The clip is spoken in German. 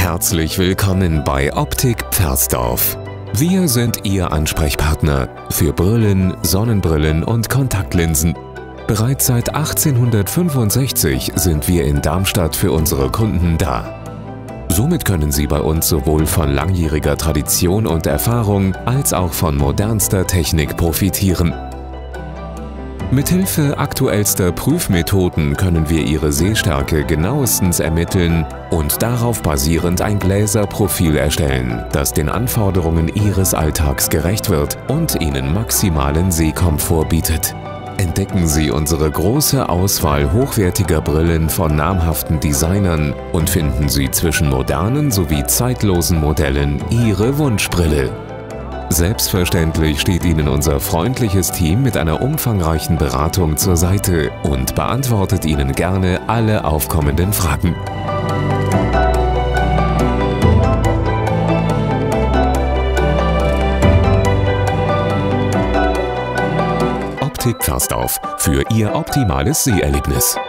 Herzlich willkommen bei Optik Pfersdorf. Wir sind Ihr Ansprechpartner für Brillen, Sonnenbrillen und Kontaktlinsen. Bereits seit 1865 sind wir in Darmstadt für unsere Kunden da. Somit können Sie bei uns sowohl von langjähriger Tradition und Erfahrung als auch von modernster Technik profitieren. Mithilfe aktuellster Prüfmethoden können wir Ihre Sehstärke genauestens ermitteln und darauf basierend ein Gläserprofil erstellen, das den Anforderungen Ihres Alltags gerecht wird und Ihnen maximalen Sehkomfort bietet. Entdecken Sie unsere große Auswahl hochwertiger Brillen von namhaften Designern und finden Sie zwischen modernen sowie zeitlosen Modellen Ihre Wunschbrille. Selbstverständlich steht Ihnen unser freundliches Team mit einer umfangreichen Beratung zur Seite und beantwortet Ihnen gerne alle aufkommenden Fragen. Optik Pfersdorf für Ihr optimales Seherlebnis.